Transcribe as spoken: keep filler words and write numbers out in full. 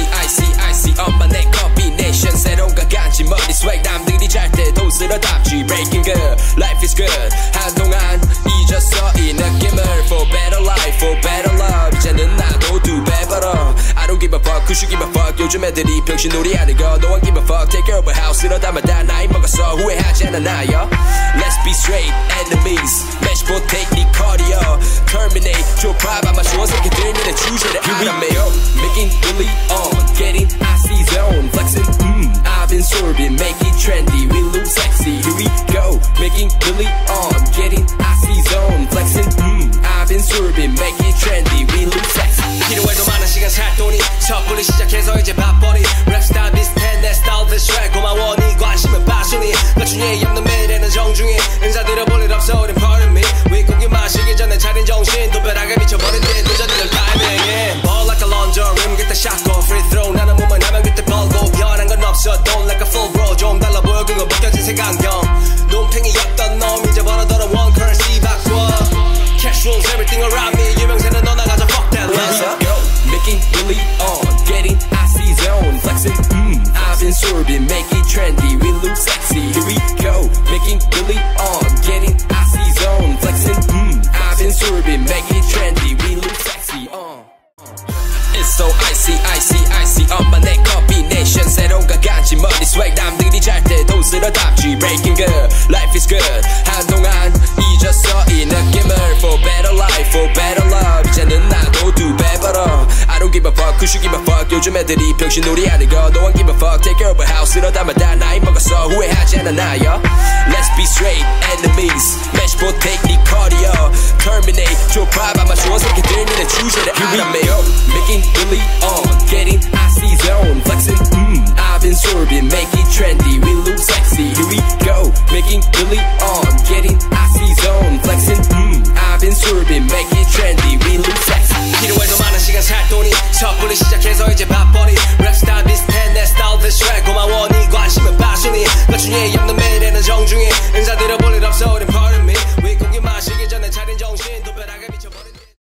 see I see I see 엄마 내 combination 새로운 가간지 머리 swag 남들이 잘 때 돈 쓸어 답지 breaking good life is good 한동안 잊었어 이 느낌을 for better life for better love 이제는 나도 두 배 벌어 I don't give a fuck who should give a fuck 요즘 애들이 병신놀이 하는 거 No one give a fuck take care of a house 이러다 마다 나이 먹었어 후회하지 않아 나요 Let's be straight enemies match for take 네 cardio terminate 좁아 아마 좋은 새끼들 니네 주제를 알아매요 making really on getting icy zone flexing mm I've been sorbing make it trendy we look sexy here we go making really on getting icy zone flexing mm I've been sorbing make it trendy we look sexy 필요해도 많은 시간 살 돈이 섣불리 시작해서 이제 밥벌이 랩스타일 비슷해 내 스타일 비슷해 고마워 네 관심은 빠순이 나 중에 없는 매일에는 정중히 인사드려 볼 일 없어 우린 pardon me 윗고기 마시기 전에 차린 정신 도배락에 미쳐버린 뒤 늦어지는 타이밍 Ball like a launcher rim get the shot go free throw 나는 몸만 하면 그때 벌고 변한 건 없어 don't like a full bro 좀 달라 보여 그거 벗겨진 색안경 논팽이였던 놈 이제 벌어더러 one currency 바꿔 Cash rules everything around me 유명세는 너나 가져 fuck that let's go making really on getting icy zone flexing mm I've been sorbing make it trendy we look sexy here we go making really on getting icy zone flexing mm I've been sorbing make it trendy we look sexy uh It's so icy icy icy 엄마 내 combination 새로운 가간지 머리 swag 남들이 잘 때 돈 쓸어 답지 breaking good life is good 한동안 잊었어 이 느낌을 for better life for better love 이제는 나도 두 배 벌어 I don't give a fuck who should give a fuck 요즘 애들이 병신놀이 하는 거 No one give a fuck take care of a house 이러다 마다 나이 먹었어 후회하지 않아 나요 Let's be straight enemies match for take 네 cardio terminate 좁아 아마 좋은 새끼들 니네 주제를 알아매